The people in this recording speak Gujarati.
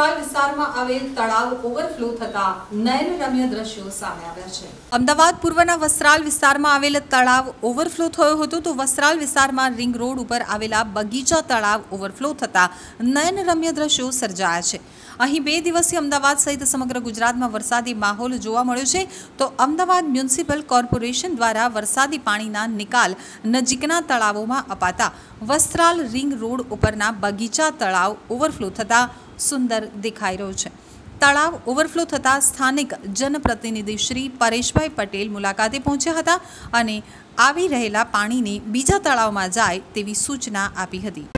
વસ્ત્રાલ વિસ્તારમાં આવેલ તળાવ ઓવરફ્લો થતા નયનરમ્ય દ્રશ્યો સામે આવ્યા છે। અમદાવાદ પૂર્વના વસ્ત્રાલ વિસ્તારમાં આવેલ તળાવ ઓવરફ્લો થયો હતો તો વસ્ત્રાલ વિસ્તારમાં રિંગ રોડ ઉપર આવેલા બગીચા તળાવ ઓવરફ્લો થતા નયનરમ્ય દ્રશ્યો સર્જાયા છે। અહીં 2 દિવસથી અમદાવાદ સહિત સમગ્ર ગુજરાતમાં વરસાદી માહોલ જોવા મળ્યો છે તો અમદાવાદ મ્યુનિસિપલ કોર્પોરેશન દ્વારા વરસાદી પાણીના નિકાલ નજીકના તળાવોમાં અપાતા વસ્ત્રાલ રિંગ રોડ ઉપરના બગીચા તળાવ ઓવરફ્લો થતા સુંદર દેખાઈ રહ્યું છે। તળાવ ઓવરફ્લો થતાં સ્થાનિક જનપ્રતિનિધિ શ્રી પરેશભાઈ પટેલ મુલાકાતે પહોંચ્યા હતા અને આવી રહેલા પાણીને બીજા તળાવમાં જાય તેવી સૂચના આપી હતી।